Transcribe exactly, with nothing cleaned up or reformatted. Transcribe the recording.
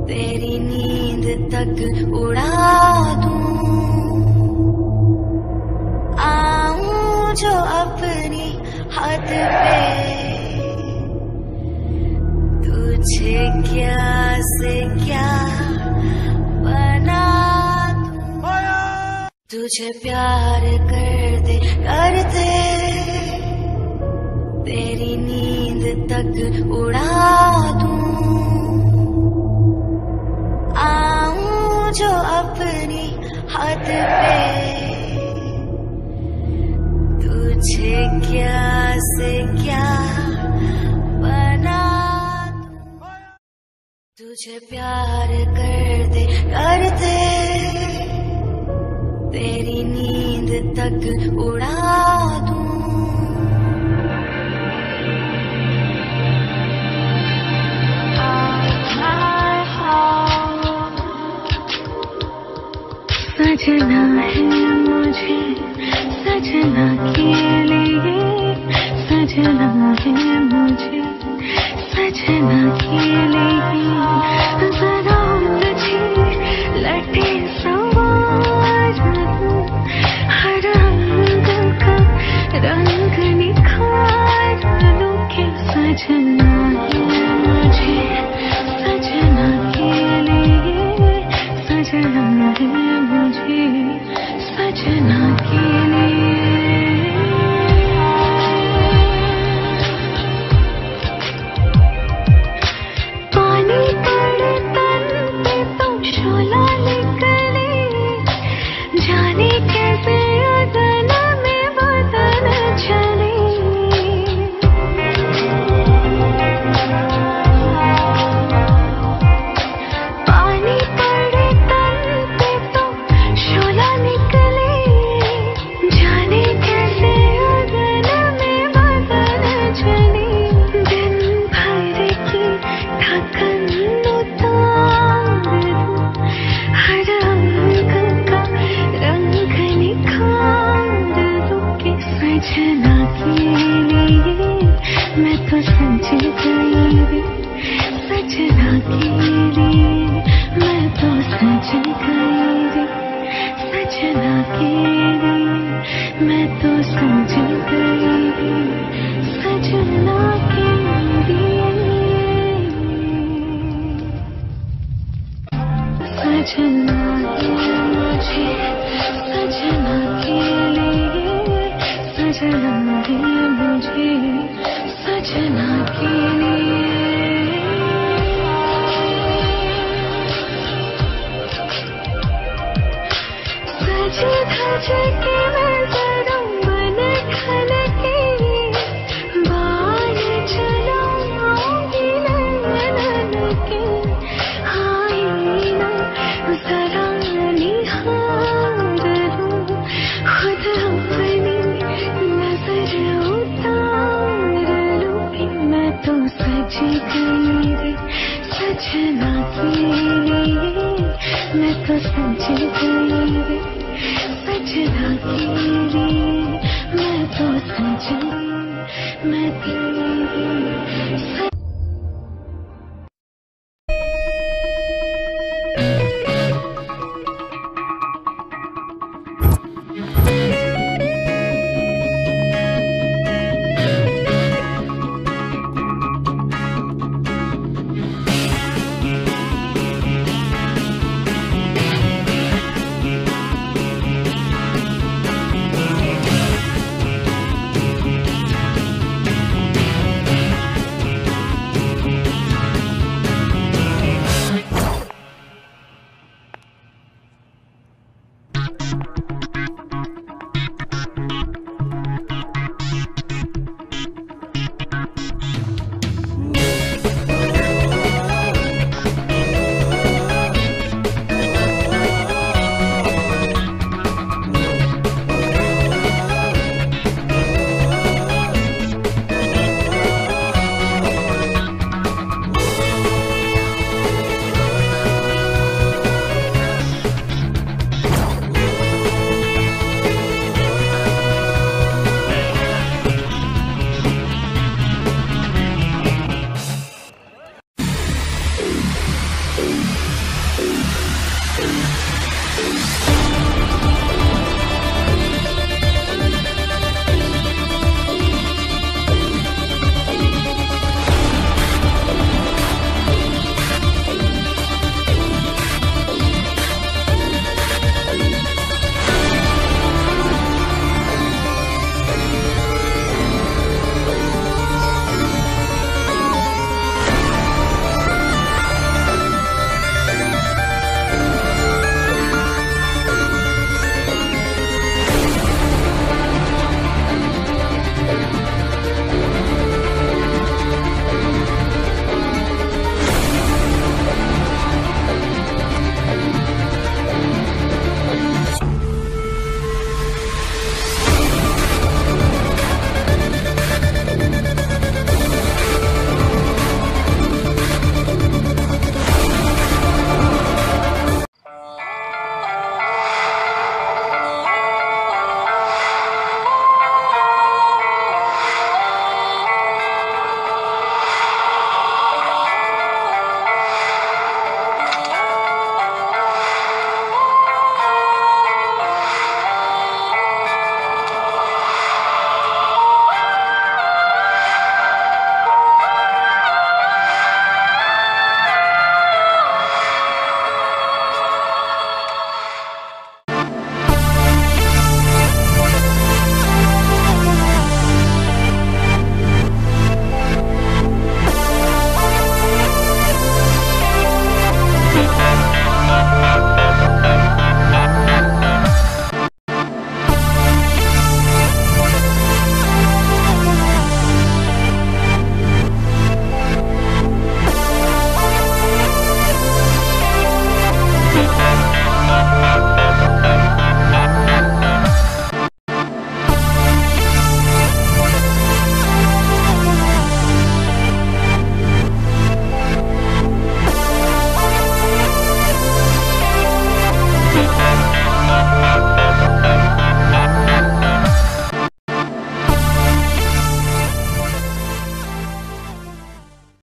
तेरी नींद तक उड़ा दूं, आऊं जो अपनी हद पे, तुझे क्या से क्या बना दूं, तुझे प्यार कर दे कर दे, तेरी नींद तक उड़ा दूं, आऊं जो अपनी हद पे, तुझे क्या से क्या बना दूं, तुझे प्यार कर दे कर दे, तेरी नींद तक उड़ा दूं। सजना है मुझे सजना के लिए, सजना है मुझे सजना के लिए, जरा तुझे लटे सवार दूं, हर रंग का रंग निखार दूं कि सजना है मुझे सजना के लिए, सजना है मुझे सजना के लिए। पानी पड़े तन पे तो शोला निकले, जाने कैसे अदन में बदन चले, पानी पड़े तन पे तो शोला निकले, जाने कैसे अदन में बदन चले, दिन भर की थकन उतार दूं, हर अंग का रंग निखार दूं कि सजना के लिए मैं तो सज गई रे, सजना के लिए मैं तो सज गई रे, सजना के लिए मैं तो सज गई रे, सजना के लिए, सजना है मुझे सजना के लिए, सजना है मुझे सजना के लिए। सजे धजे के मैं जरा मन खल के, बाल चलाऊंगी नैनन के, आई ना जरा निहार लूं, खुद अपनी नजर उतार लूं कि मैं तो सज गई रे, सजना के लिए मैं तो सज गई रे, सजना के लिए मैं तो सज गई, मैं तेरी